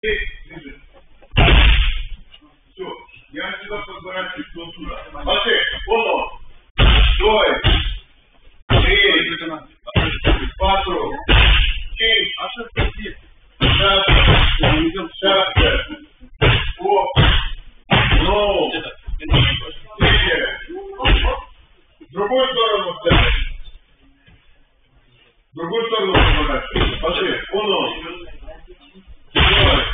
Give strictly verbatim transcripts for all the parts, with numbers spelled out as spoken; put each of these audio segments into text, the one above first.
Лежит. Все. Я сюда подворачиваюсь, но туда. Смотри, вон он. Стой. Три. Патру. Семь. А что это здесь? Шаг. Шаг. Оп. Ну. Третье. В другую сторону ставь. В другую сторону поворачивай. Смотри, вон он. Стой.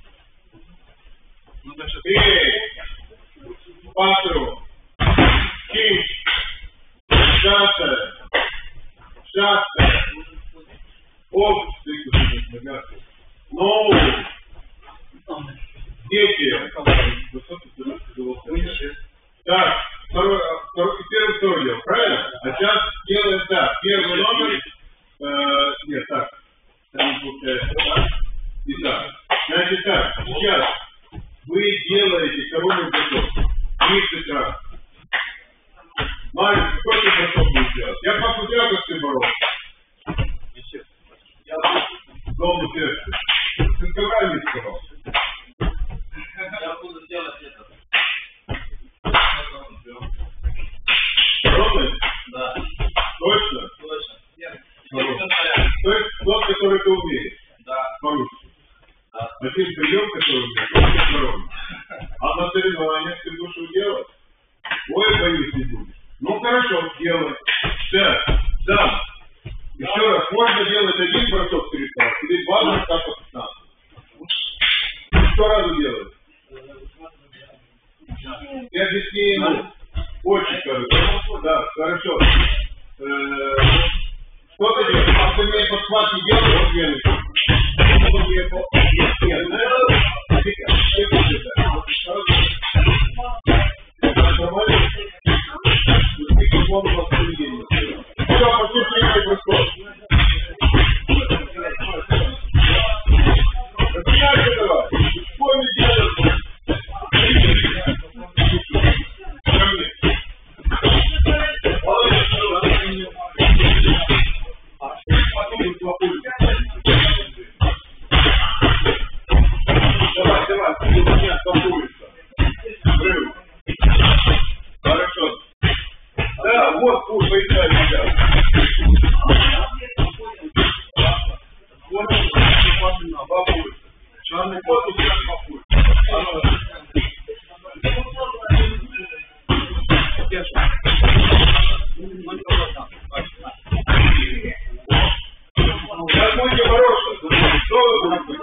Три. Патру. Семь. Шаг. Шаг. Оп. Ну. Дети. Так, второй, второй, первый, второй делал, правильно? А сейчас делаем так. Первый номер. Э, нет, так. Там получается так. Итак, значит так. Сейчас вы делаете второй бросок. тридцать раз. Маленький, какой ты бросок будешь делать? Я посмотрел, как ты боролся. Я дома сердце. Ты сказал, не сказал. Я буду делать это. Ровно? Да. Точно? Точно. Нет. То есть тот, который ты умеешь? Да. По-русски. Да. А ты прием, который умеешь? Только здоровый. А на соревнованиях ты будешь его делать? Ой, боюсь, не будешь. Ну хорошо, делай. Так, да. Еще да. Раз, можно делать один бросок перед тобой, или два броска по пятнадцать. Что разу делать? Ты объясни ему. Очень хорошо. Да, хорошо. Что ты делаешь? А ты мне подхват не делаешь? Вот я не нормально? Все, пошли принимай бросок. Начинайте давай. Вспомни делать. Давай, давай, ты меня спокойся. Рыв. Хорошо. Да, вот пусть поиграй сейчас. Вот он, бабуль. Черный кот у тебя бабуль. Сейчас будете бороться. Что вы будете?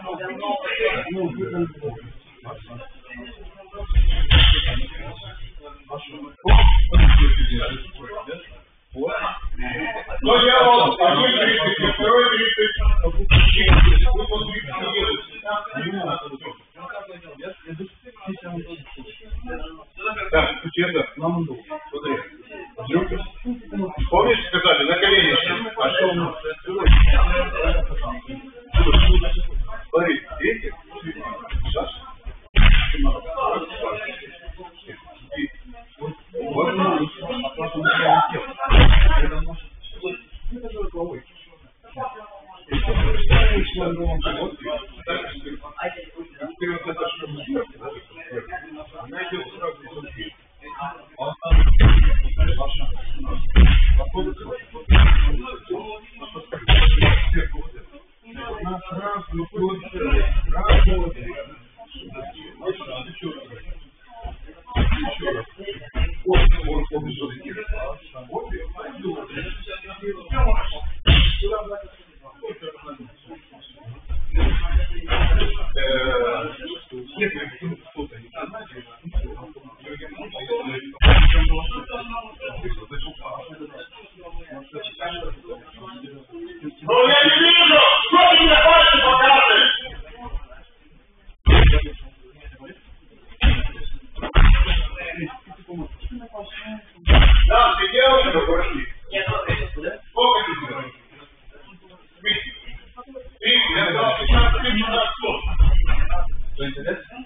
Но я вот, а вы тридцать, второй тридцать. Вы по тридцать не делаете. Так, честно, смотри. Помнишь, сказали, на колени? А что у нас? Смотри, видите? Ну я не вижу! Что ты мне пальцы показываешь? Да, ты делаешь это прошли? Сколько ты делаешь? Видите? Видите, я сказал, пятнадцать тысяч на сто. Что интересно?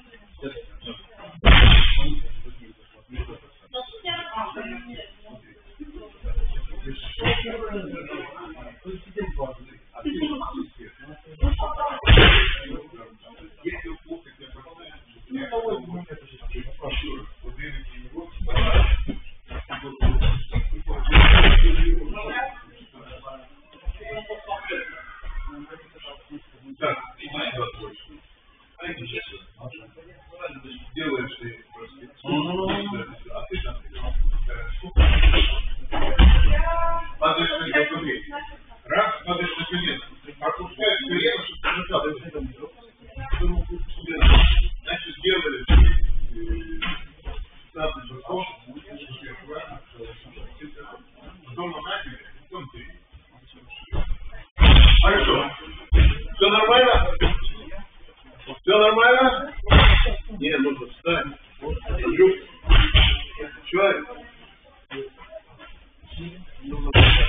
Делаешь ты а ты там падаешь на колени. Раз, падаешь на колено. Опускаешь колено, чтобы ты нажал. Значит, сделали статус закон, потом на начали, потом ты. Хорошо. Все нормально? Все нормально? Не, нужно встать. Друг. Человек. Нужно встать.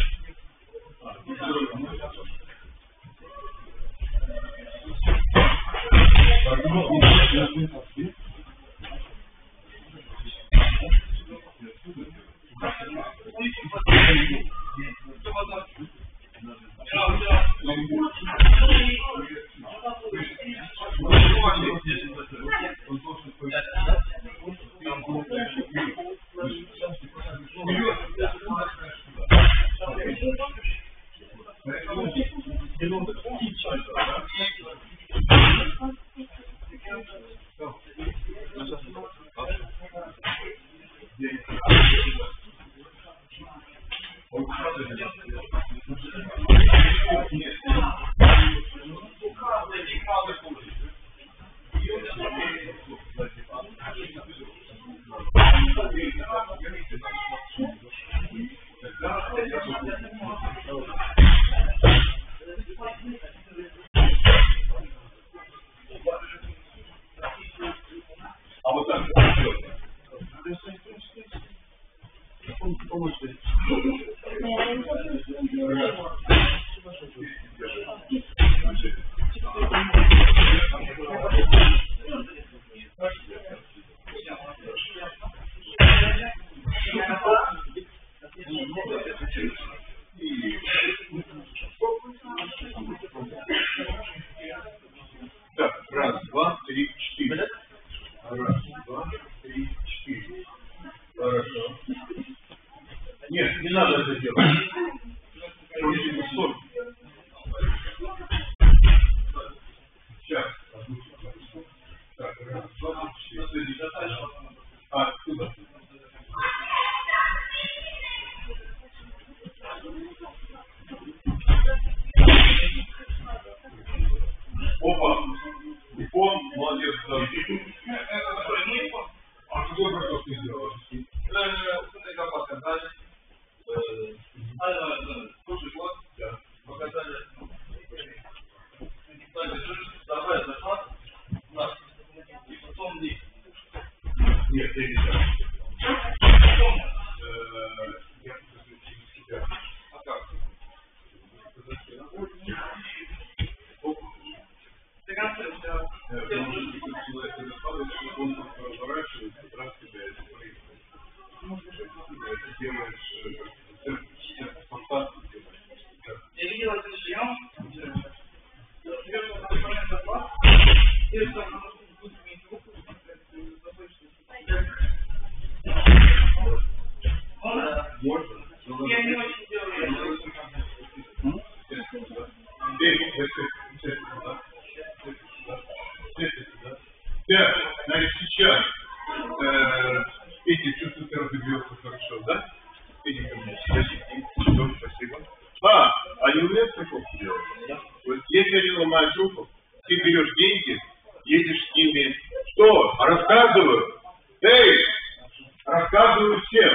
А вот так. Так, раз, два, три, четыре. Раз, два, три, четыре. Хорошо. Нет, не надо это делать. Очень высокий. Сейчас. Так, раз, два, три, четыре. А, отсюда. Опа. американцы, все. Потому что когда человек это падает, он разворачивается, раз тебя это происходит. Ты делаешь фантастику. Я видел этот прием. Берешь момент запас, и это будет иметь руку, можно? Можно. Я не очень делаю. Да, значит, сейчас э, эти чувства разобьется хорошо, да? Эти ко мне. Спасибо. Спасибо. А, они умеют страховку делать? Да. Вот если они ломают руку, ты берешь деньги, едешь с ними. Что? Рассказываю. Эй! Рассказываю всем.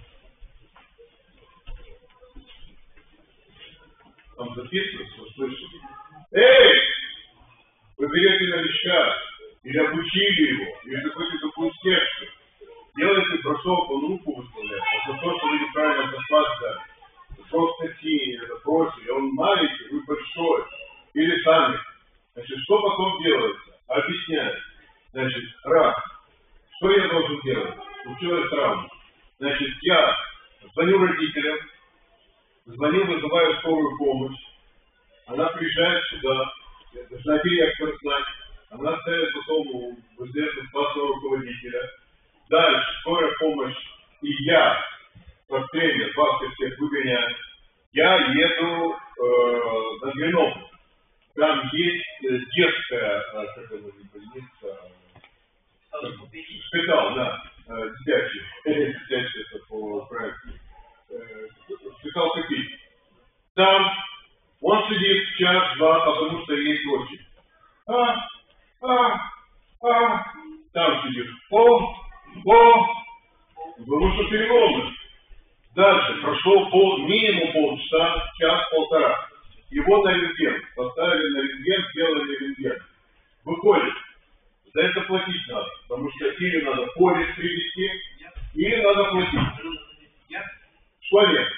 Там записывается, вы слышите? Эй! Вы берете новичка, или обучили его, или какую-то такую секцию. Делаете бросок, он руку выставляет, а за то, что вы неправильно заплат дали. Просто тень, это прочее, он маленький, вы большой. Или сами. Значит, что потом делается? Объясняю. Значит, раз. Что я должен делать? Случилось травма. Значит, я звоню родителям, звоню, вызываю скорую помощь. Она приезжает сюда. Должна директор знать. Она ставит потом в известность классного руководителя. Дальше скорая помощь и я, как тренер, вас всех выгоняю. Я еду э, на Гренобль. Там есть э, детская, э, как это больница, шпитал, да, э, дитячий, дитячий это по проекту. Э, шпитал какие? Там он сидит час-два, потому что есть очередь. А, а, а, там сидит. О, о, потому что переломы. Дальше прошел пол, минимум полчаса, час-полтора. Его на рентген. Поставили на рентген, сделали рентген. Выходит. За это платить надо. Потому что или надо полис привезти, или надо платить. Что нет?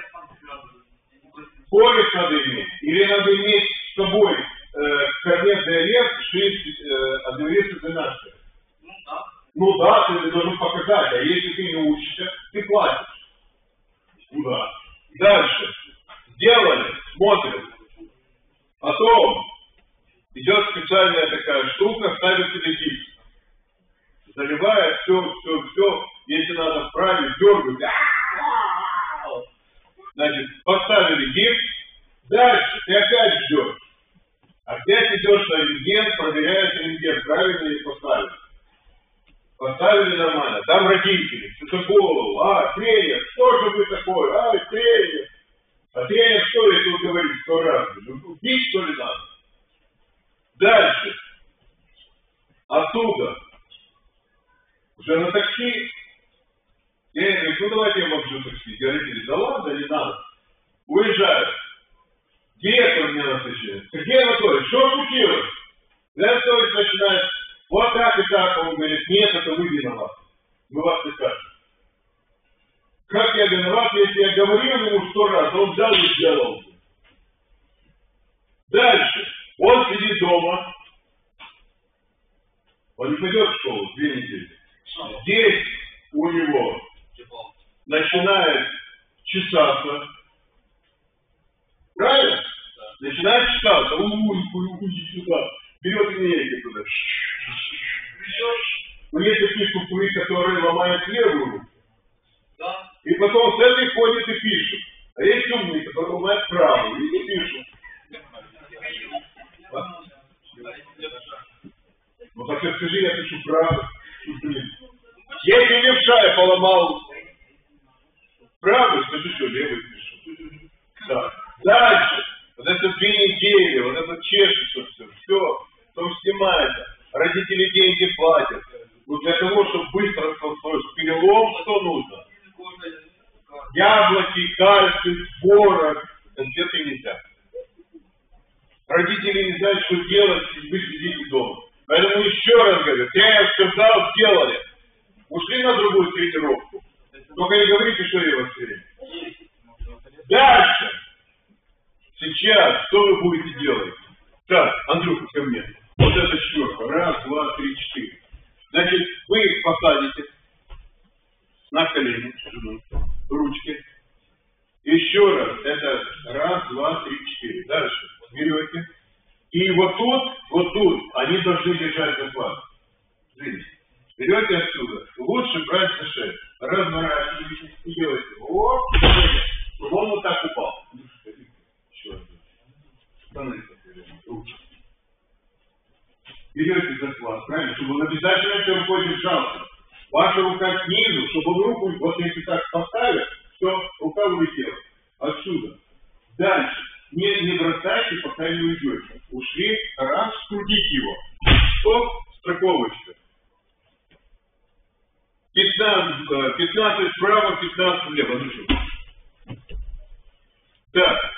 Полис надо иметь. Или надо иметь с собой э, карнет ДРС, шесть адреса двенадцать. Ну да. Ну да, ты должен показать. А если ты не учишься, ты платишь. Куда? Дальше. Сделали, смотрим. Потом идет специальная такая штука, ставит тебе гипс. Заливает все, все, все. Если надо вправить, дергать. Значит, поставили гипс. Дальше ты опять ждешь. Опять идешь на рентген, проверяешь рентген, правильно ли поставили. Поставили нормально. Там родители, что-то голову. А, тренер, что же вы такой? А, тренер. А тренер что, если он говорит сто раз? Ну, бить, что ли, надо? Дальше. Оттуда. Уже на такси. Тренер говорит, ну давайте я вам вжу такси. Я родители, да ладно, не надо. Уезжают. Директор меня насыщает. Сергей Анатольевич, что случилось? Сергей Анатольевич начинает. Вот так и так, он говорит, нет, это вы виноваты. Мы вас не скажем. Как я виноват, если я говорил ему сто раз, он взял и сделал. Дальше. Он сидит дома. Он не пойдет в школу две недели. Здесь у него начинает чесаться. Правильно? Начинает чесаться. Уй, уйди сюда. Берет линейки туда. Но есть такие тупые, которые ломают левую руку. Да. И потом с этой ходят и пишут. А есть умные, которые ломают правую и не пишут. А? Ну так я скажи, я пишу правую. Если левша я поломал правую, скажи, что левый пишу. Да. Дальше. Вот это две недели, вот это чешется все, все, потом снимается. Родители деньги платят. Вот для того, чтобы быстро строить перелом, что нужно? Яблоки, кальций, творог, конфеты нельзя. Родители не знают, что делать, если вы сидите дома. Поэтому еще раз говорю, я сказал, сделали. Ушли на другую тренировку. Только не говорите, что я вас все. Дальше. Сейчас, что вы будете делать? Так, Андрюха, ко мне. Вот это четверка. Раз, два, три, четыре. Значит, вы их посадите на колени, ручки. Еще раз. Это раз, два, три, четыре. Дальше. Берете. И вот тут, вот тут, они должны держать захват. Видите? Берете отсюда. Лучше брать за шею. Разворачиваете и делаете. Оп, чтобы он вот так упал. Еще раз. Становится. Руки. Берете захват, правильно? Чтобы он обязательно все рукой держался. Ваша рука снизу, чтобы он руку, вот если так поставить, то рука улетела. Отсюда. Дальше. Не, не бросайте, пока не уйдете. Ушли, раз, скрутите его. Стоп, строковочка. пятнадцать, пятнадцать справа, пятнадцать слева. Так.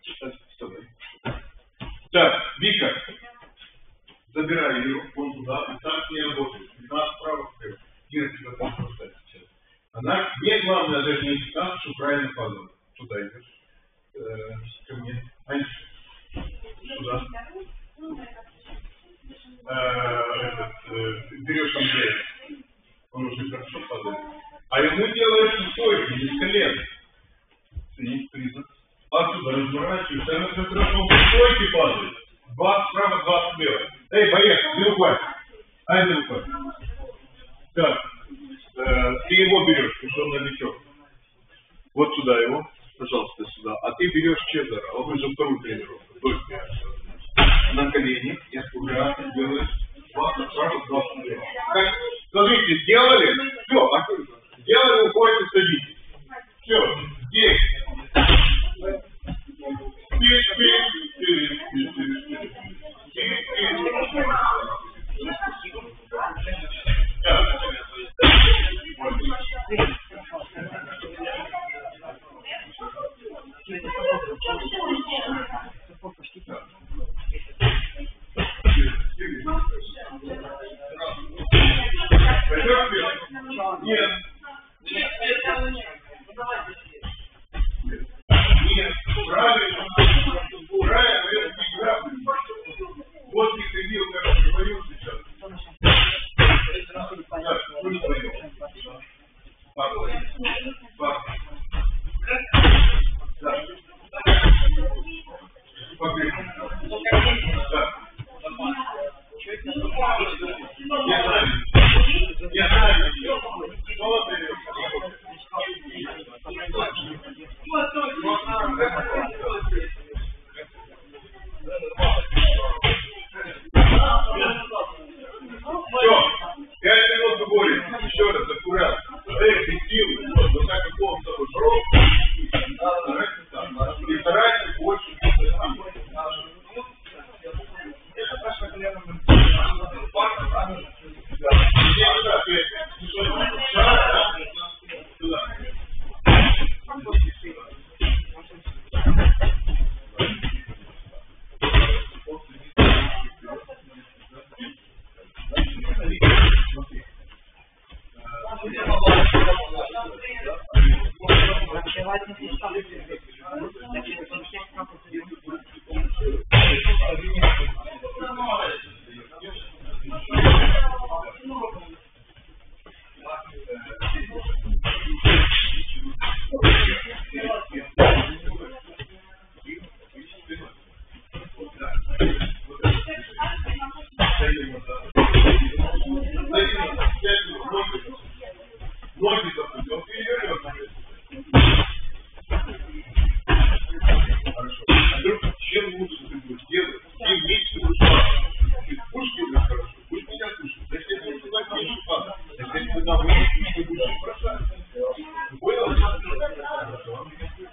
Так, Вика. Забирай ее вон туда, и так не работает. пятнадцать справа, слева. Кира тебя там поставить сейчас. Она, мне главное даже не пятнадцать, чтобы правильно падала. Туда идешь. Ко мне. Анечка. Сюда. Этот, берешь Андрея. Он уже хорошо падает. А ему делаешь стойки, не колено. Ценить признак. Отсюда разворачиваешься, она как раз он в стойке падает. Два справа, два слева. Эй, боец, не упасть. Ай, не упасть. Так. Э, ты его берешь, потому что он новичок. Вот сюда его. Пожалуйста, сюда. А ты берешь Чезаро. Он уже вторую тренировку. Только на колени. Я аккуратно делаешь. Два справа, два слева. Как? Смотрите, сделали? Все, а сделали, уходите, садитесь. Все, здесь. Нет. Нет, правильно. Правильно, это не правильно. Вот не ходил, как я говорил сейчас. Так, ну не пойдем. Папа. Папа. Так. Погреб. Так. Я знаю. Я знаю. Что ты делаешь? Все, пять минут уходит. Еще раз, аккуратно. Дайте силы, вот так как он собой брос. И старайтесь больше. Ноги запустил, ты ее хорошо. А вдруг чем лучше ты будешь делать, тем меньше ты будешь падать. Ты будешь делать хорошо, будешь меня слушать. Значит, если ты туда меньше падать, значит, если ты туда выйдешь, ты будешь бросать. Понял? Хорошо.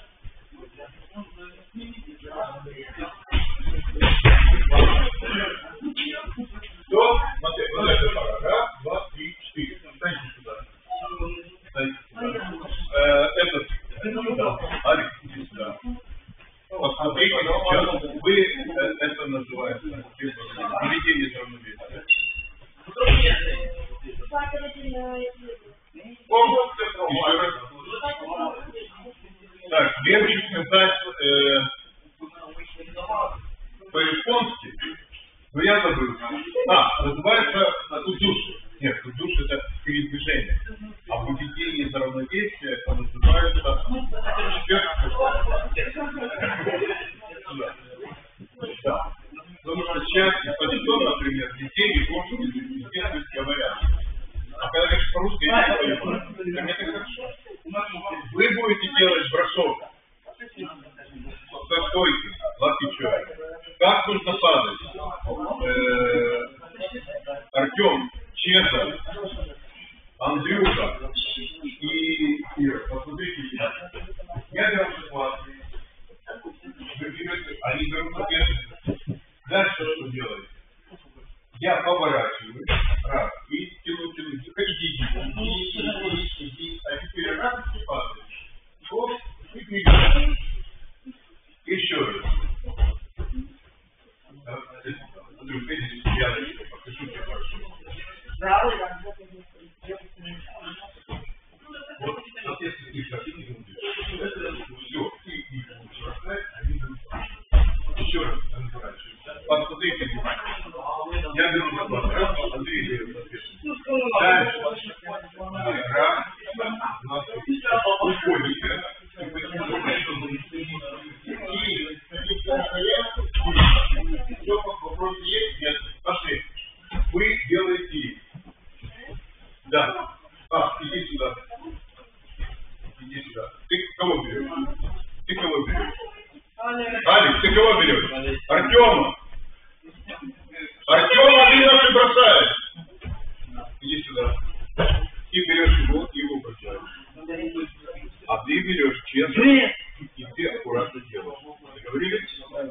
Все, смотри, вот это пара. Раз, два, три, четыре. Встаньте сюда. Встаньте сюда. Э, этот, Алик, иди сюда. Посмотрите, сейчас вы, э, это называется поведение равновесия. Еще раз. Так, легче сказать э, по-японски. А, называется а, тут душ. Нет, тут душ это передвижение. А выведение из равновесия это называется... Да. Потому что сейчас, почтом, например, детей и кошки везде говорят. А когда говоришь по-русски, я не понимаю. Так это хорошо. Вы будете делать бросок со стойки, лапичой. Как нужно падать? Артем, Чеза, Андрюха и Ира. Посмотрите, я беру ситуацию. Вы берете, они берут ответственность. Дальше что делать? Я поворачиваю, раз, и тяну, тяну, иди, иди, иди, иди, а теперь раз, и падаешь. Оп, и двигаешь. Еще раз. Андрюх, видишь, я покажу тебе хорошо. Вот, соответственно, ты сейчас не будешь. Все, ты их будешь бросать, они будут. Еще раз разворачиваешь. Посмотрите внимательно. Я беру на два раз, Андрей берет ответственность. Дальше. Раз, два, уходите. И почему-то, чтобы и все, вопрос есть? Нет. Пошли. Вы делаете. Да. А, иди сюда. Иди сюда. Ты кого берешь? Ты кого берешь? Алекс, ты кого берешь? Артема. Артема ты нас и бросаешь. Иди сюда. Ты берешь его и его бросаешь. А ты берешь честно. И ты аккуратно делаешь. Договорились?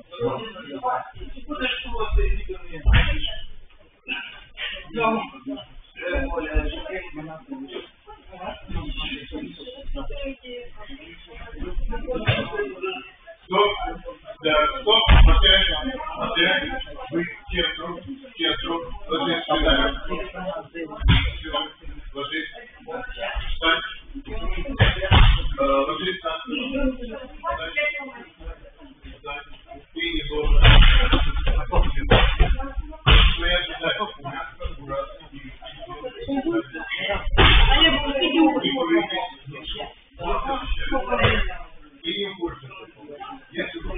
Стоп. Да, стоп. Опять. Опять. Вы центру. Центру. Ложись спинами. Ложись. Встань. Ложись на спину. Ты не должен. Своя задача. Аккуратно. И не больше. Если вы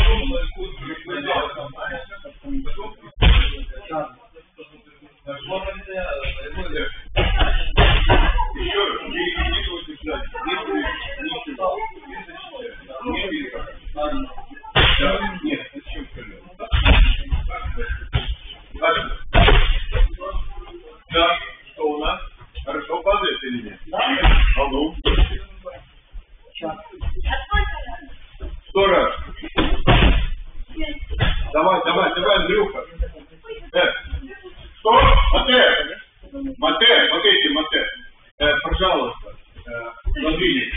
еще раз, перекидывайте сзади. Не видно. Да, нет, зачем скажи? Дальше. Да, что у нас? Хорошо падает или нет? А ну. Сто раз. Давай, давай, давай, Андрюха. Э, стоп, Мате. Мате, смотрите, Мате. Э, пожалуйста, э, смотрите.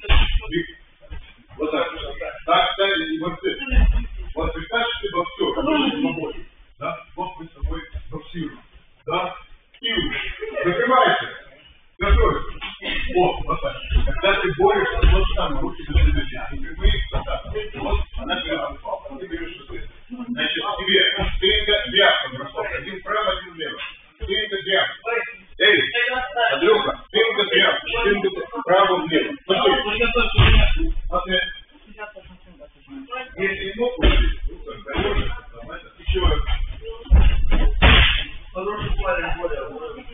Вот так. Так, ставили боксы. Вот представьте, что боксер. Да? Вот мы с тобой боксируем. Да? И закрывайся. Готовься. О, вот так. Когда ты борешься, вот там руки до следующей. Вот так. Вот, она прямо. Ты берешь шесты. Значит, тебе стринга дряпка бросок. Один вправо, один влево. Стринга дряпка. Эй, Андрюха, стринга дряпка. Стринга вправо, влево. Пошли. Смотри. Если не мог уйти, то тогда нормально. Еще раз. Хороший парень, Коля.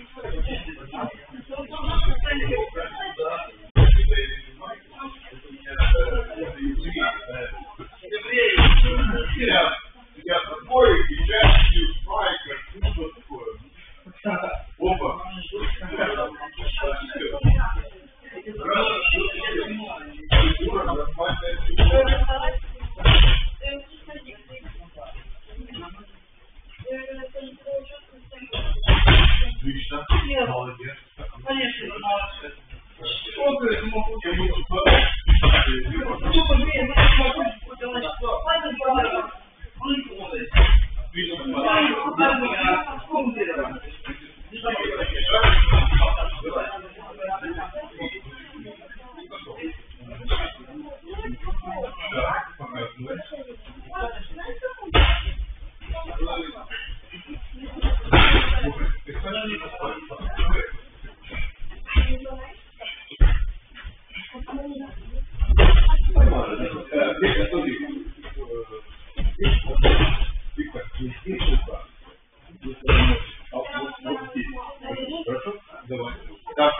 Я, я такой, и я майка, ну что такое? Опа. Отлично. Молодец. Конечно, молодец. Что ты смог? Я буду смотреть.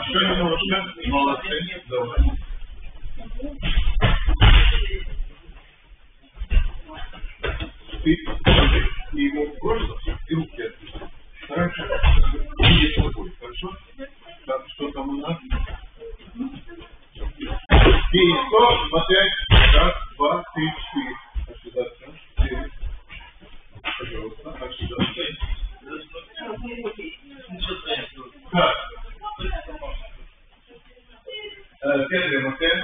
Еще немножко. Молодцы. Давай. Ты и его бросил, и руки отпустил. Раньше иди с тобой, хорошо? Так, что там у нас? И сто, опять. Раз, два, три, четыре. А сюда, четыре. Пожалуйста, а сюда. Так. Первый мотель.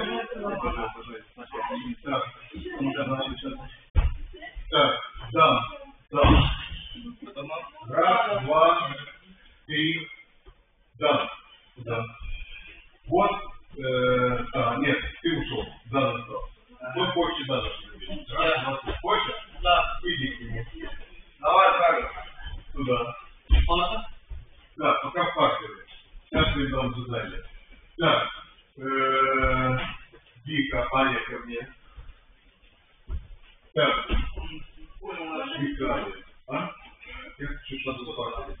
Так. Так, да, да. Раз, два, три, да, да. Вот, э, а, нет, ты ушел, да, настал. Вот хочешь, да, настал. Раз, два, три. Хочешь? Да. Иди к нему. Давай, правильно. Туда. Да, пока в партере. Сейчас мы дам задание. Так, э, Вика, Аня ко мне. Так, Вика, Аня. А? Я хочу что-то запасать.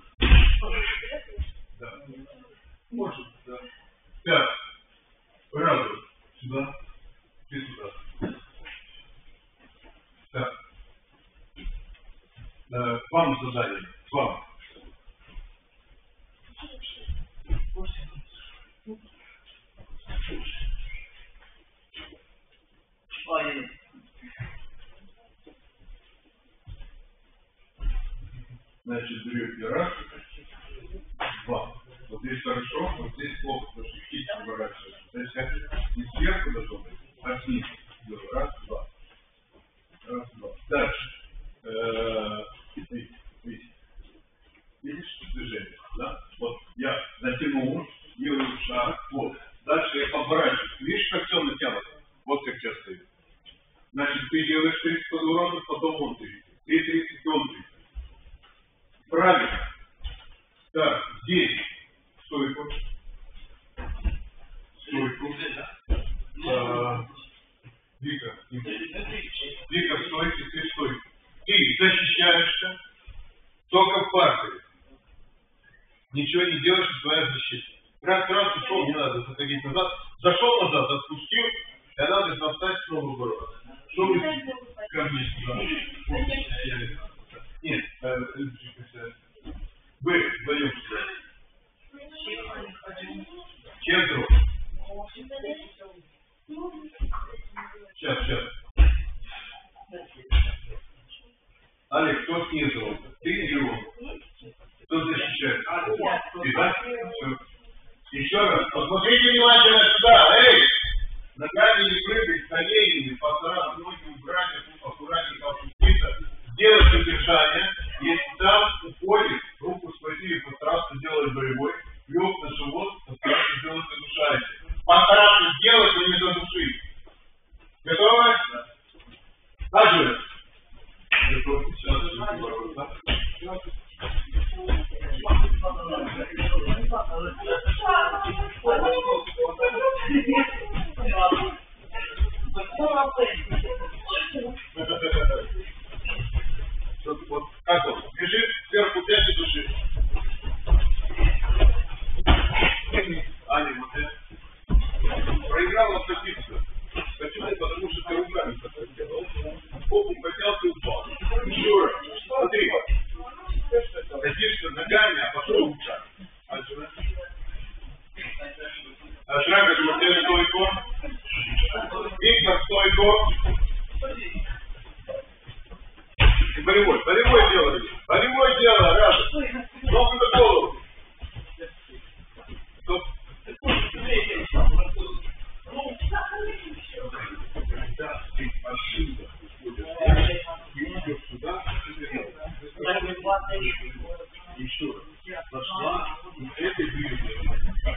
Да. Может, да. Так. Радуй. Сюда. Ты сюда. Так. Э, вам задание. Вам. Ой. Значит, берете раз, два. Вот здесь хорошо, вот здесь плохо, потому что кисть поворачивается. Значит, не сверху должно быть, а снизу. Раз, два. Раз, два. Дальше. Видите, видите. Видишь движение, да? Вот я натянул, делаю шаг, вот. Дальше я поворачиваюсь. Видишь, как все натянуто? Вот как сейчас стоит. Значит, ты делаешь тридцать подворотов, потом он тридцать. Ты тридцать, он тридцать. Правильно. Так, здесь стойку. Стойку. А, Вика, Вика, стойки, ты стойку. Ты защищаешься только в партере. Ничего не делаешь, и твоя защита. Раз, раз, ушел, не надо заходить назад. Зашел назад, отпустил, и она должна встать снова в город. Что вы ко мне сюда? Нет, вы вдвоем сюда. Чем друг? Сейчас, сейчас. Олег, кто снизу? Ты или он? Кто защищает? Ты, да? Все. Еще раз. Посмотрите внимательно сюда. Эй! Ногами не прыгать, коленями, постараться ноги убрать, аккуратненько опуститься. Сделать удержание. Если там уходит, руку схватили, постараться сделать болевой. Лег на живот, постараться сделать задушающий. Постараться сделать, но не задушить. Готовы? Ажи. Готовы. Сейчас будем бороться. Вот как он? Бежит сверху пять и души. Аня, вот это. Проиграла позицию. Почему? Потому что ты руками подходил. Попу поднялся и упал. Еще раз. Смотри. Садишься ногами, а потом руками. Ажра. Ажра, как у тебя стойко. Виктор, стойко. Болевой, болевой делай. Болевой делай, раз. Ногу на голову. Стоп. Да, ты отсюда. И идешь сюда. Еще раз. Пошла. И этой движением.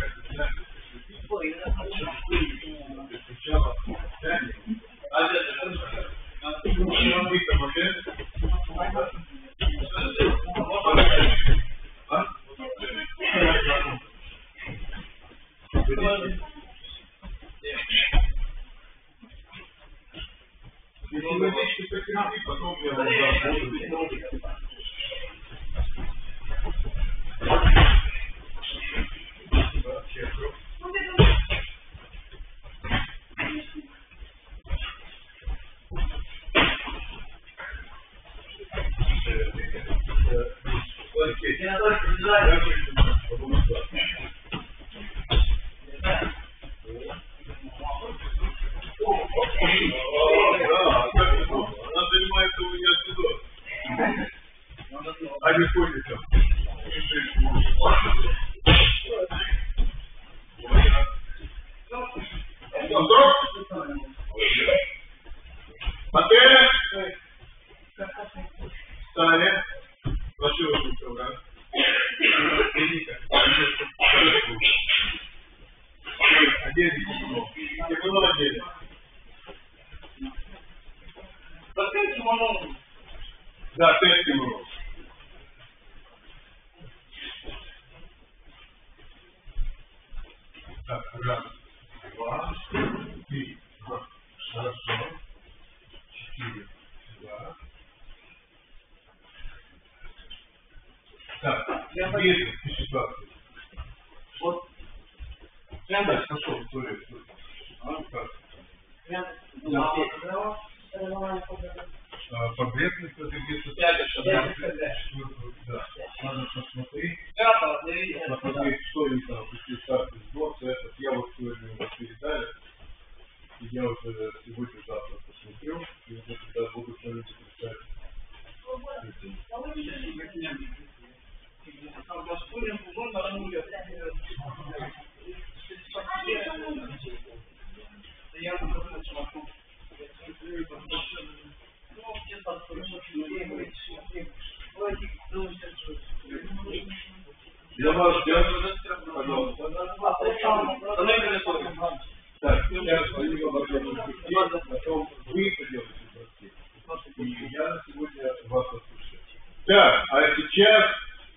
Сначала тянем. А это Виктор, модель. А? Если водичку прекратить, потом я вам буду. Сейчас. Евгений Анатольевич, приезжай. Она занимается у меня сюда. А не ходит там. Модель. Таня. Ваши руки управляют. Оденьте. Тепло одели. Зачем кимоно? Да, пять кимоно. Так, раз, два, три, хорошо, четыре, два. Так, десять, ситуация. Вот. Я дальше пошел, стой, стой. А, так. Поверхность это где-то... Да. Надо посмотреть. Посмотреть, что они там, если старт из бокса, этот, я вот сегодня его передали. И я уже сегодня-завтра посмотрю. И уже когда буду смотреть, писать. Я Я вас ждем, пожалуйста. Так, я спасибо большое, потом вы поделаете простите. И я сегодня вас послушаю. Так, а сейчас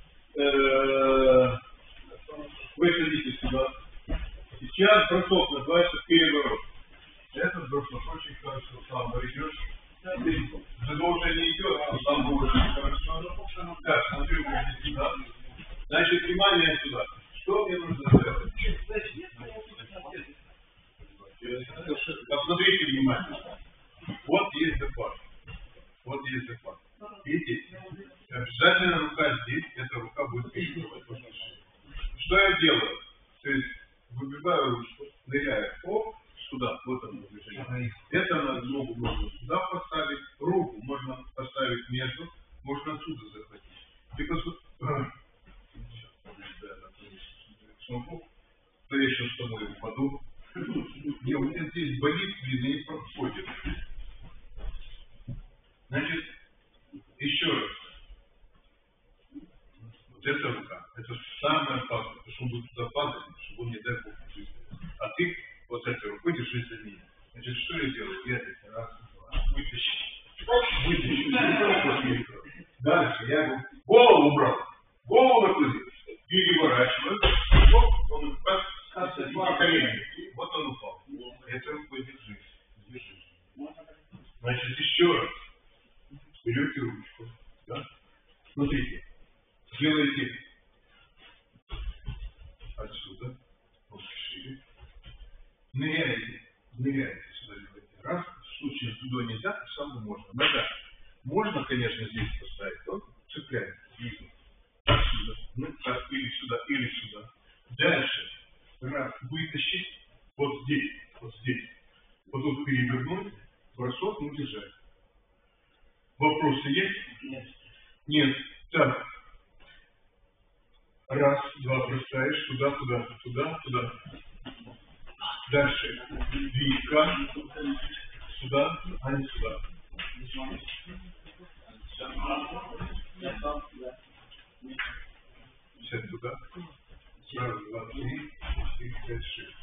э, вы садитесь сюда. Сейчас бросок называется переворот. Этот бросок очень хорошо сам идешь. Жидо уже не идет, а сам будет хорошо. Так, смотрю, сюда. Значит, внимание сюда. Что мне нужно сделать? Посмотрите внимательно. Вот есть захват. Вот есть захват. Видите? Обязательно рука здесь, эта рука будет перебивать. Что я делаю? То есть выбиваю ручку, ныряю, оп, сюда, вот оно движение. Это на ногу можно сюда поставить, руку можно поставить между, можно отсюда захватить. Только смогу, то я сейчас с тобой упаду. Не, у меня здесь болит, видно, не проходит. Значит, еще раз. Вот эта рука, это самое опасное, чтобы вы туда падали, чтобы он не дай бог жизнь. А ты вот этой рукой держись за ней. Значит, что я делаю? Я здесь раз, два, вытащи. Вытащи. Дальше я его голову убрал. Голову накрутил. Переворачиваю. Вот он как по колени. Вот он упал. Этой рукой держись. Держись. Значит, еще раз. Берете ручку. Да? Смотрите. Сделайте отсюда. Вот шире. Ныряете. Ныряете сюда. Делаете. Раз. В случае сюда нельзя, то самому можно. Нога. Можно, конечно, здесь поставить. Он цепляется. Видно. Отсюда. Ну, так, или сюда, или сюда. Дальше. Раз. Вытащить. Вот здесь. Вот здесь. Потом перевернуть. Бросок, ну, держать. Вопросы есть? Нет. Нет. Так. Раз, два, бросаешь. Туда, туда, туда, туда. Дальше. Двигка. Сюда, а не сюда. Сядь туда. Раз, два, три, четыре, пять, шесть.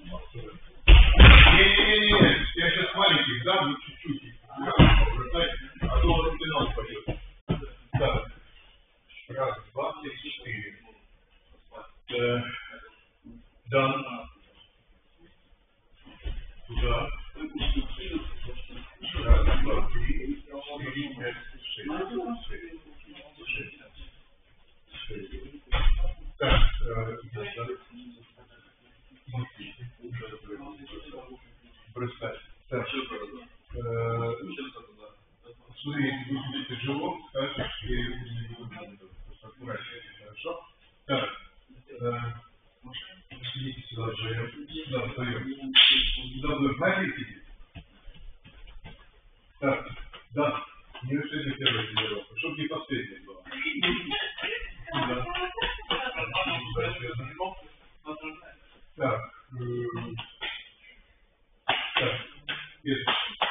Не-не-не, я сейчас маленький дам, ну чуть-чуть. А то он финал пойдет. Так. Раз, два, три, четыре. Дан. Туда. Раз, два, три, четыре, пять, шесть. Шесть. Шесть. Шесть. Так, смотрите, бросать. Так, смотрите, будет тяжело, скажешь, что я не буду аккуратнее. Хорошо? Так. Идите сюда вдвоем. Сюда вдвоем. Сюда вдвоем. Знаете, сидите? Так. Да. Не решили первая тренировка. Чтобы не последняя была. Да. Так. Так. Есть.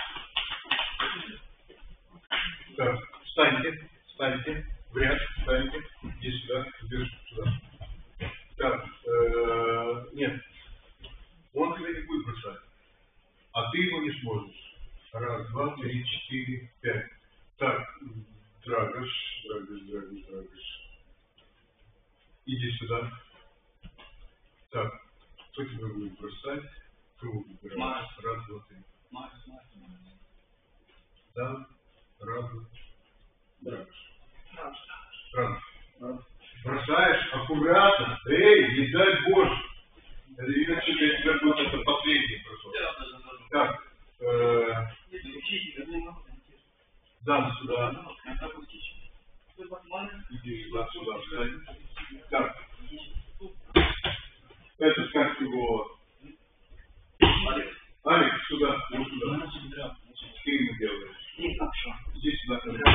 Так. Встаньте. Встаньте. В ряд. Встаньте. Иди сюда. Держи сюда. Так. Э-э- нет. Он тебя не будет бросать. А ты его не сможешь. Раз, два, три, четыре, пять. Так. Драгош. Драгош, Драгош, Драгош. Иди сюда. Так. Кто тебя будет бросать? Круг. Раз, раз, два, три. Да. Раз, Драгош. Раз. Бросаешь аккуратно. Эй, не дай Боже. Это видно, что я тебя будет это последний бросок. Так. Э-э- да, сюда. Иди сюда, сюда, встань. Так. Это как его... Алекс, сюда, вот сюда. Ты ему делаешь. Иди сюда, ко мне.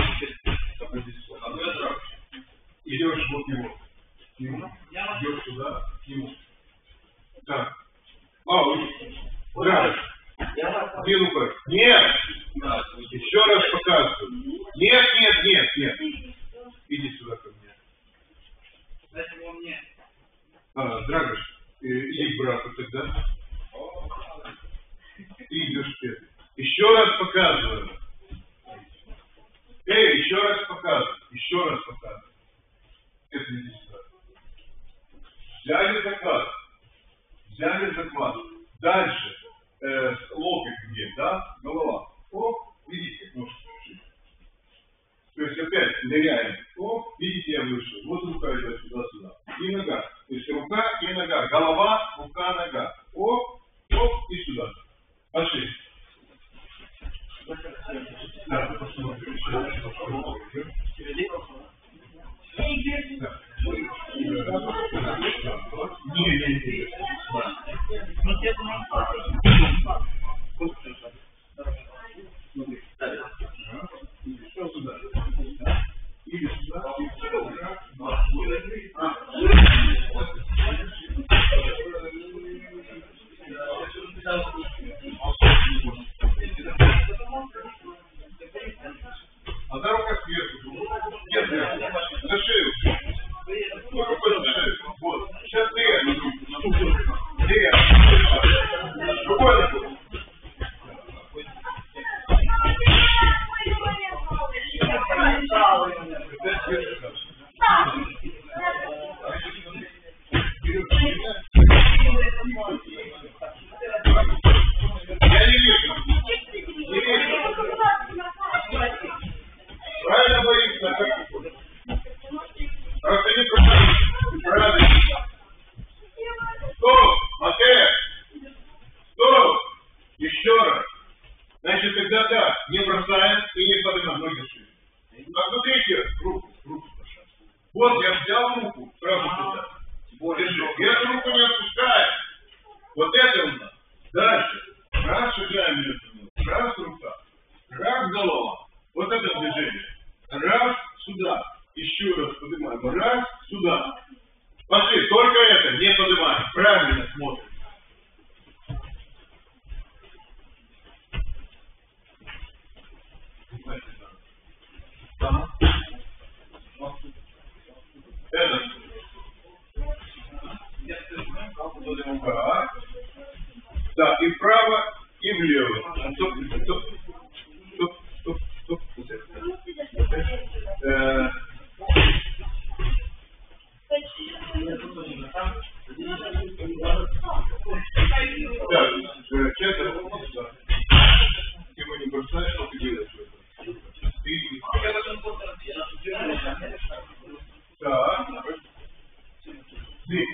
Идешь вот его. К нему. Идешь сюда, к нему. Так. А, да. Где рука? Нет! Еще раз показываю. Нет, нет, нет, нет. Иди сюда ко мне. Дайте его мне. А, Драгош, э, иди к брату тогда. Ты идешь вперед. Еще раз показываю. Эй, еще раз показываю. Еще раз показываю. Это иди сюда. Взяли захват. Взяли захват. Дальше. Э, локоть где, да? Голова. Оп, видите, ножки. То есть опять ныряем. Оп, видите, я вышел. Вот рука идет сюда-сюда. И нога. То есть рука и нога. Голова, рука, нога. Оп, оп, и сюда. Пошли. Да, посмотрим. Не, не, не. Что сюда? Или сюда? А да рука сверху. Нет, нет, за шею. Ну, какой за шею? Вот. Сейчас ты эту руку. Ты эту. Рукой такой. Я не вижу. Не вижу. Правильно боится, как такой. Просто не проходи. Правильно. Стоп! Матвей! Стоп! Еще раз. Значит, тогда так. Не бросаем и не поднимаем ноги шире. Посмотрите руку. Руку, пожалуйста. Вот я взял руку. Сразу сюда. Держи. И эту руку не отпускаем. Вот это у нас. Дальше. Раз шагаем между ними. Раз рука. Раз голова. Вот это движение. Раз сюда. Еще раз поднимаем. Раз сюда. Пошли. Только это. Не поднимаем. Правильно смотрим. Это. Так. Да, и вправо, и влево. Стоп, стоп, стоп, стоп, стоп. Э, Так, сейчас я сюда. Ты его не бросаешь, что ты делаешь? Ты... Так. Ты.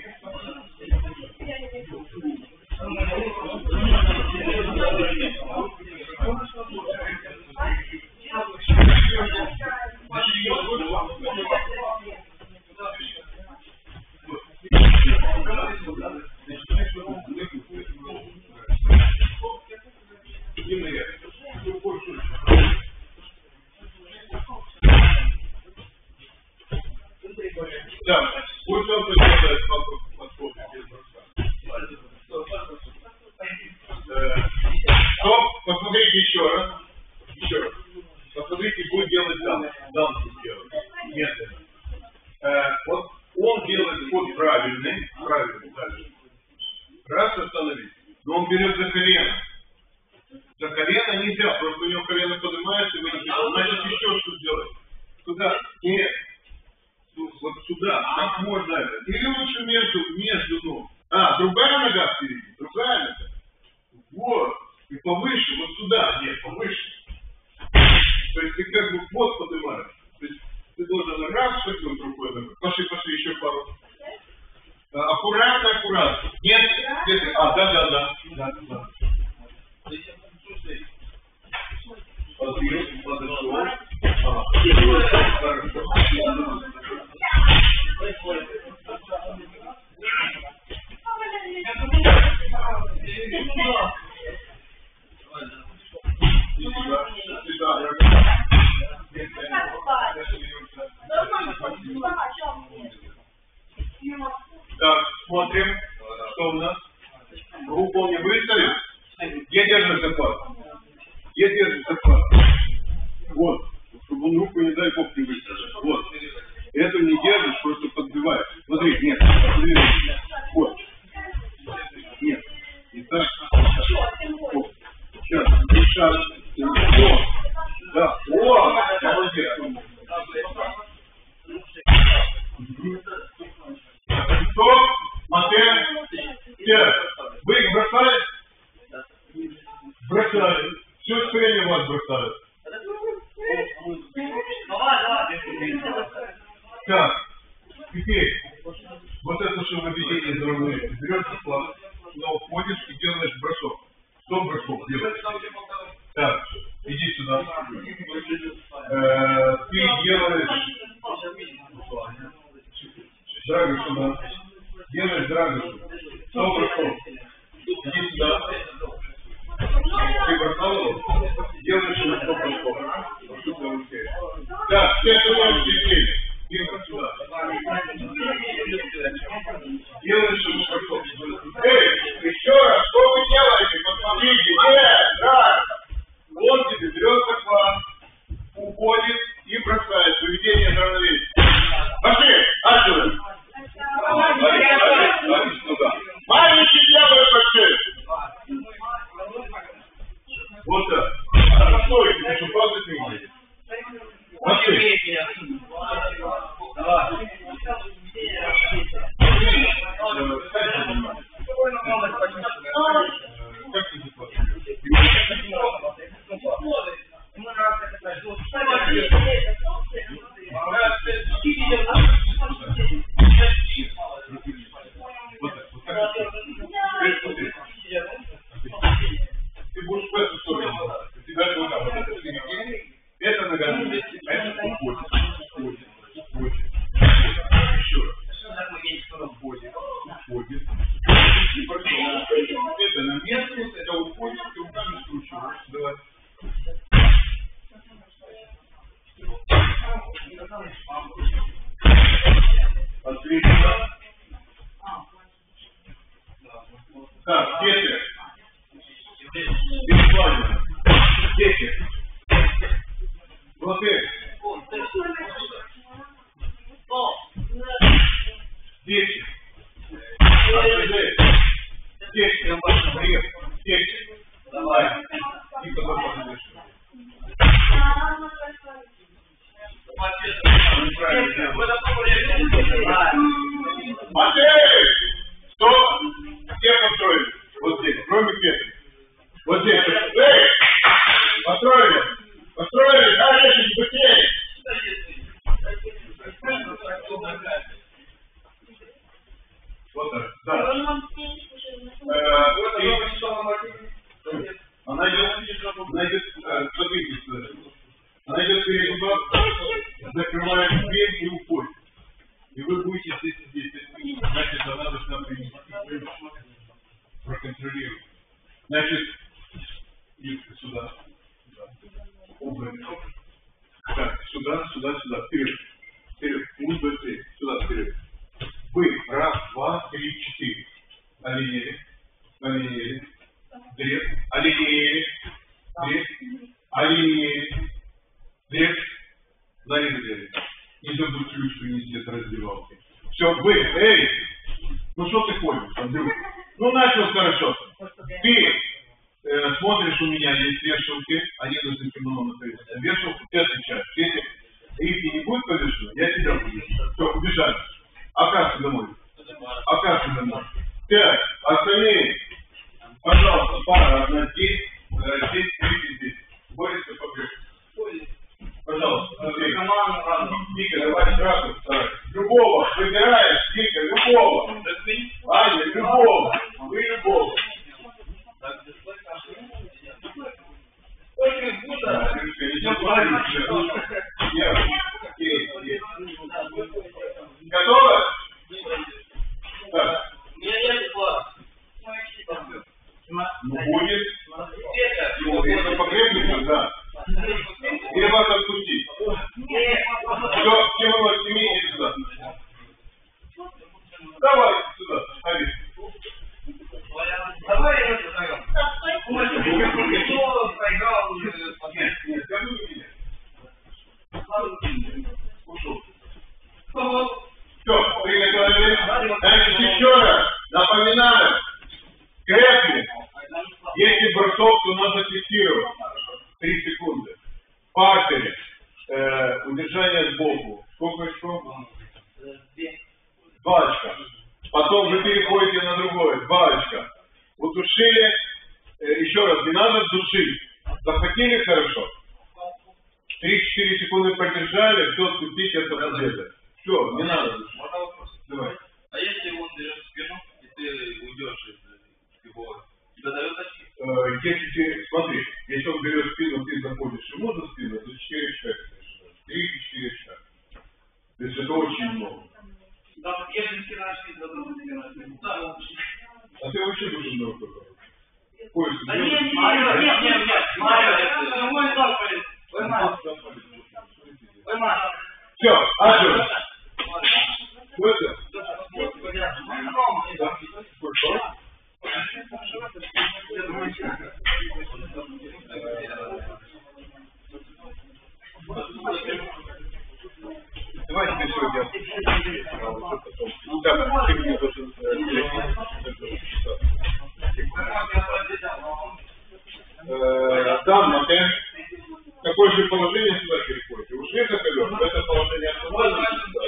он делает ход правильный, правильный, дальше. Раз, остановить. Но он берет за колено. За колено нельзя, просто у него колено поднимается, и вы не значит еще что сделать. Сюда. Нет. Вот сюда. Как можно это? Или лучше между, между ног. А, другая нога впереди. Другая нога. Вот. И повыше, вот сюда. Нет, повыше. То есть ты как бы хвост поднимаешь. То есть ты должен раз шагнуть другой ногой. Пошли, пошли, еще пару. А, аккуратно, аккуратно. Нет, нет. А, да, да, да. Да, да. Подъем, подошел. А, хорошо. Так, смотрим, что у нас. Руку он не выставит. Где держит захват? Где держит захват? Вот. Чтобы он руку, не дай бог, не выставил. Вот. Эту не держишь, просто подбиваешь. Смотри, нет. Смотри. Вот. Нет. И так. Вот. Сейчас. Сейчас. Вот. Да. О! Молодец. Стоп. Смотрим. Теперь. Вы их бросали? Бросали. Все скорее вас бросают. Так, теперь, вот это что выведение из равновесия. Берешь захват, туда уходишь и делаешь бросок. Что бросок делаешь? Так, иди сюда. Э, ты делаешь драгу сюда. Делаешь драгу. Что бросок? Иди сюда. Ты бросал его? Делаешь бросок бросок. Так, все сюда теперь. Тихо, сюда. Делаешь ему бросок. Эй, еще раз, что вы делаете? Посмотрите. Нет, да. Вот тебе берет захват, уходит и бросает. Выведение равновесия. Пошли, отсюда. Пошли сюда. Маленький дьявол пошли. Вот так. А что, тебе что, правда не умеешь? Пошли. Давай. Как ты заплатишь? Ты будешь в эту сторону. У тебя вот так вот это середине. Это нога вместе, а это уходит. Уходит. Уходит. Еще раз. Уходит. Уходит. И пошел. Это на место, это уходит, ты укажешь кручу. Давай. Отлично. Так, дети. Бесплатно. Дети. Молодцы. Дети. Дети. Привет. Дети. Давай. И потом посмотришь. Матей! Что? Все построили. Вот здесь, кроме Петри. Вот здесь. Эй! Построили. Построили. Да, если не быстрее. Вот так. Да. Она идет, она идет, смотрите, она идет перед удар, закрывает дверь и уходит. И вы будете здесь сидеть. Значит, она должна принести, проконтролировать. Значит, Юрка, сюда. Так, сюда, сюда, сюда, вперед. Вперед. Путь быстрее. Сюда, вперед. Вы. Раз, два, три, четыре. Оленели. Оленели. Дред. Оленели. Дред. Оленели. Дред. Зарезали. Не забудь ключ принести от раздевалки. Все, вы, эй, ну что ты ходишь, Андрюх? Ну начал хорошо. Ты э, смотришь, у меня есть вешалки, они должны кимоно находиться. Вешалку ты отвечаешь. Если их не будет повешено, я тебя буду. Все, убежали. Акашу домой. Акашу домой. Пять. Остальные, пожалуйста, пара, одна здесь, здесь, здесь, здесь. Борется побежит. Пожалуйста, смотри. Вика, давай сразу. Любого выбираешь, Вика, любого. Аня, любого. Вы любого. Готово? Так. Ну, будет. Ну, это покрепнется, да. Или вас отпустить? Все, кимоно, сними сюда. Давай сюда, Ари. Давай я это даем. Нет, нет, я буду меня. Ушел. Все, приготовились. Значит, еще раз напоминаю. Крепли. Если бросок, то надо фиксировать. Три секунды. Партере. Э, удержание сбоку. Сколько еще? Два очка. Потом вы переходите на другое. Два очка. Удушили. Э, еще раз, не надо душить. Захватили хорошо. три-четыре секунды продержали. Все, спустите, это победа. Все, не надо душить. Давай. А если он берет спину, и ты уйдешь из его, тебя дает очки? Э, если ты, смотри, если он берет спину, ты заходишь ему за спину, то четыре очка. три-четыре очка. То есть это очень много. Да, если ты начнешь, то ты да, А ты вообще должен много такого? Пояс, да нет, нет, нет, нет, нет, Марио, мой заповедь, поймай, поймай. все, ажур. Что это? Давай теперь сегодня. Да, ты мне должен... Да, Матэ. Какое же положение сюда переходите? Ушли за колес? В это положение остановились?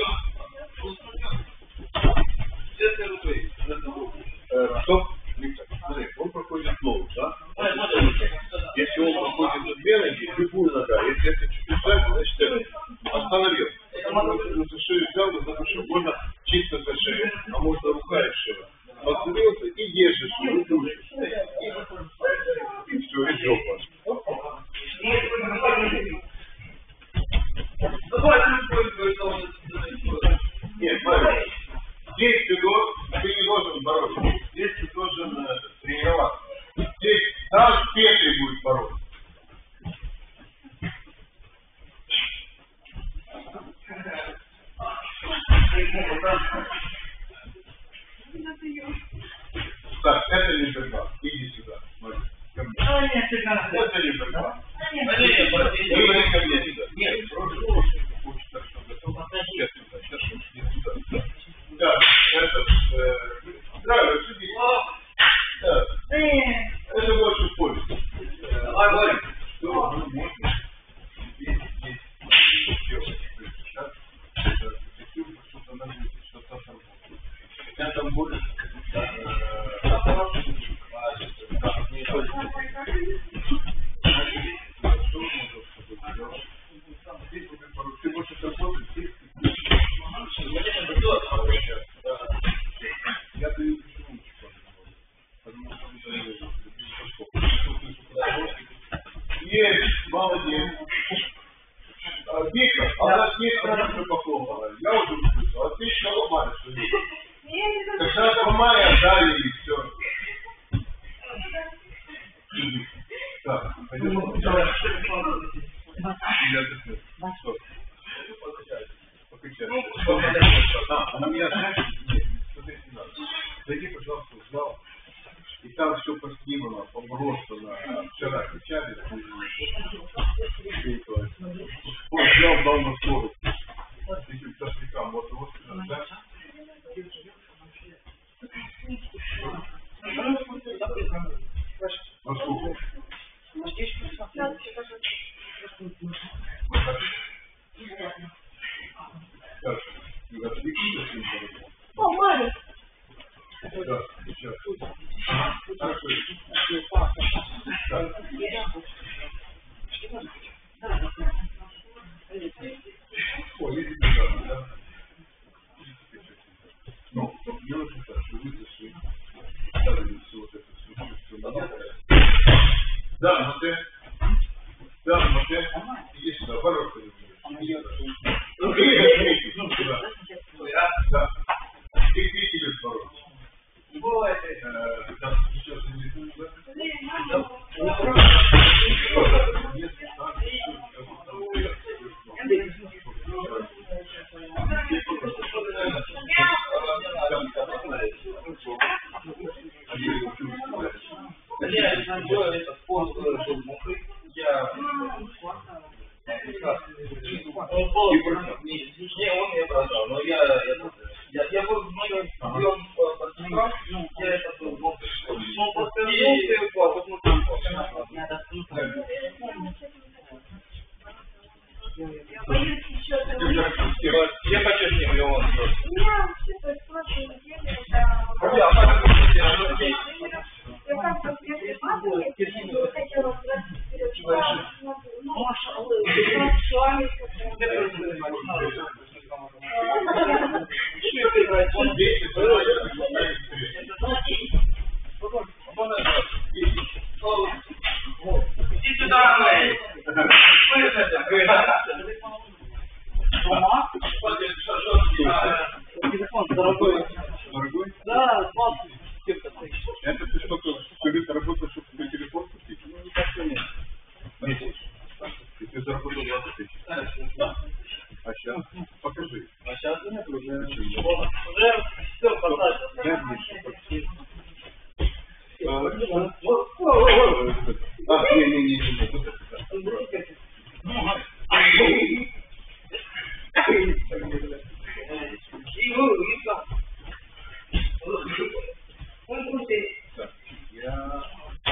Стоп, Виктор, смотри, он проходит ногу, да? Если он проходит за две ноги, любую нога, если это чуть-чуть сзади, значит это остановил. За шею взял, задушил, можно чисто за шею, а можно рука и шея. Остановился и держишь, и душишь. И все, и жопа. Нет, смотри, здесь ты, ты не должен бороться, здесь ты должен э, тренироваться. Здесь там петли будет бороться. Так, это не борьба. Иди сюда. Смотри. Ко мне. Это не борьба. Иди ко мне сюда. Нет, просто хочешь так, что готов. Сейчас сюда, сейчас не сюда. Да, это здравия, сюда. Да. Это больше в пользу. Давай, Боря. Что? Ну, можно. Здесь, здесь. Все. Что-то нажить, что-то там. Хотя там больше. Ты больше работать здесь. Я даю почему. Есть, молодец. Виктор, а у нас есть хорошо похлопала. Я уже услышал. А ты еще ломаешь. Когда сломай, отдали и все. Так, пойдем. Я отдохну. Что? Покачай. А, она меня знаешь? Нет, смотри, не надо. Зайди, пожалуйста, в зал. И там все поснимано, побросано. Вчера кричали. Он взял, дал на скорость. Если со слегка, вот, вот, да? делайте так, что вы зашли. Ставили все вот это, все, все, все. Да, Мате. Да, Мате. Иди сюда, ворот. Иди сюда. Ну, сюда. Да. Ты видели ворот? Бывает. Да, сейчас иди сюда. Не, он мне продал, но я, я, я был, ну, я он подснимал, я это был, ну, и вот, ну, там, я хочу с ним, и он. Я вообще-то прошлой неделе, это... Я как бы Я как бы если маму, я хотела спросить перед вами, ну, с вами иди сюда, Мэй. Телефон дорогой. Дорогой? Да, двадцать. Это ты что-то, ты работаешь, чтобы тебе телефон купить? Ну, никак нет. Месяц. И ты заработал двадцать тысяч. А сейчас? Покажи. А сейчас нет уже. Почему? Уже все, поставил. Я вижу, почти. Вот. А, не-не-не, вот это. Так, я...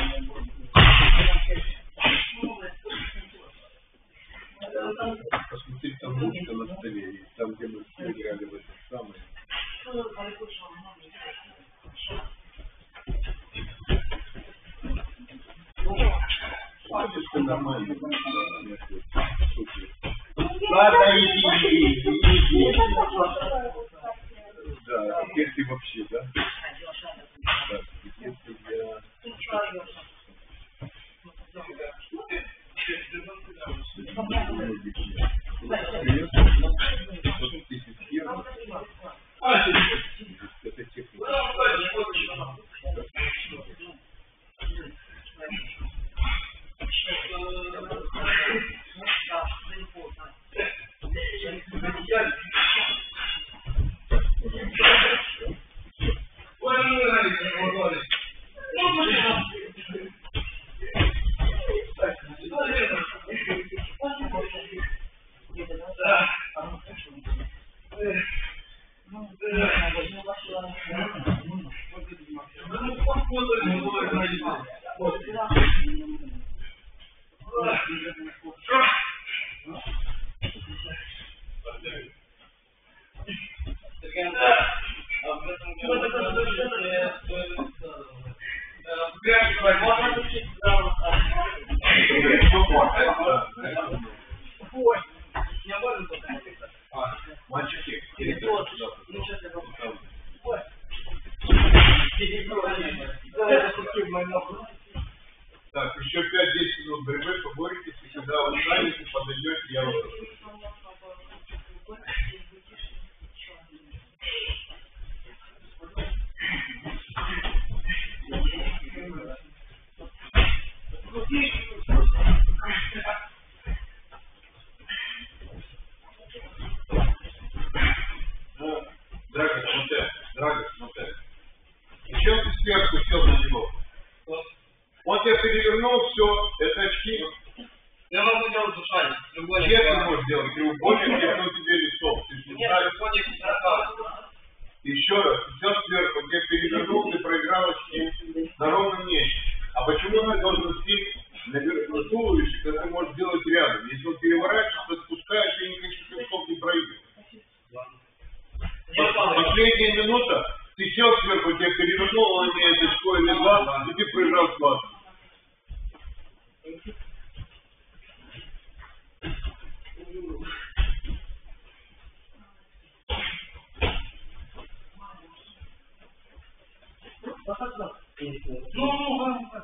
Посмотреть там ручка на столе, и там, где мы играли в это самое. Все нормально. Ладно, иди, иди, иди. Да, теперь ты вообще, да? Так, теперь я... Это техника. Мальчики, так, еще пять-десять минут борьбы, поборитесь, и когда вы станете, подойдете, я вас расскажу. Драга, смотри, Драга, смотри. Зачем ты сверху сел на него? Он тебя перевернул, все, это очки. Я могу делать ушами. Чем ты можешь делать? Треугольник, я тебе лицо. Ты же не Нет, знаешь. треугольник не срабатывает. Еще раз, все сверху, он тебя перевернул, ты проиграл очки на ровном месте. А почему он должен идти на туловище, когда ты можешь делать рядом? Если он переворачивается, то спускаешь и никаких очков не проигрываешь. Последняя минута, ты сел сверху, тебя перевернул, он имеет очко или два, и ты проиграл сладко. Ну, ну, ладно.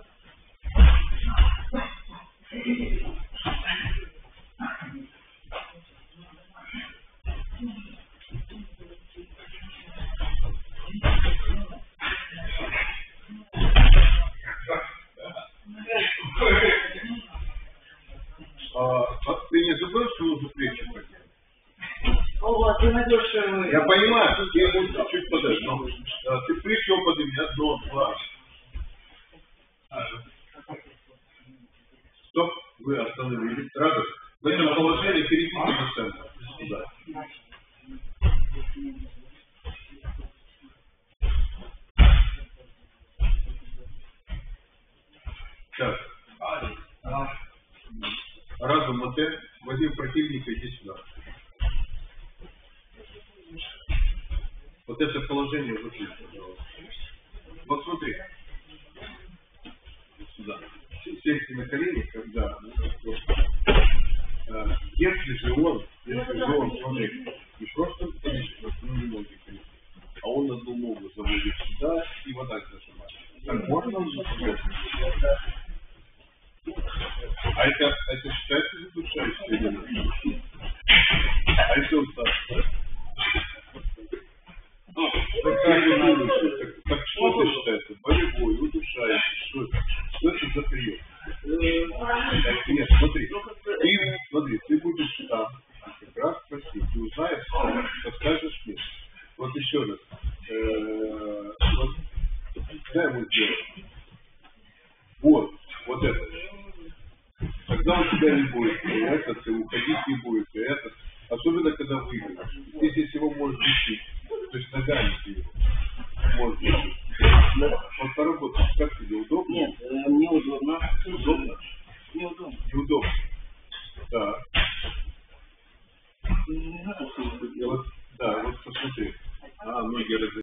А, а ты не забыл, что нужно плечи поднять? О, ты найдешь... э, Я понимаю, ты ему чуть подожди. но, а, ты плечо подними, одно, два. Стоп, вы остановились. Сразу. В этом положении перейдите на центр. Сюда. Сейчас. Разум мотель. Вадим противника, иди сюда. Вот это положение выключи, пожалуйста. Вот смотри. Сюда. Сесть на колени, когда... Вот. А, если же он, если же он, смотри, не просто колени, ну не ноги колени, а он одну ногу заводит сюда и вот так зажимает. Так можно он зажимать? А это, это считается задушающей элементом? А если он так, да? Так, как вы думаете, так, так что это считается? Болевой, удушающий, что это? Что это за прием? Так, нет, смотри, ты, смотри, ты будешь там, как раз спросить, ты узнаешь, что скажешь мне. Вот еще раз, э, вот, дай ему сделать. Вот, вот это. Тогда у тебя не будет, и этот, и уходить не будет, и этот. Особенно, когда выиграешь. Здесь, если его может душить, то есть ногами ты его можешь душить. Вот поработай, как тебе, удобно? Нет, э, мне удобно. Удобно? Неудобно. Неудобно. Да. Не знаю, что это делать. Вот, да, вот посмотри. А, ноги раз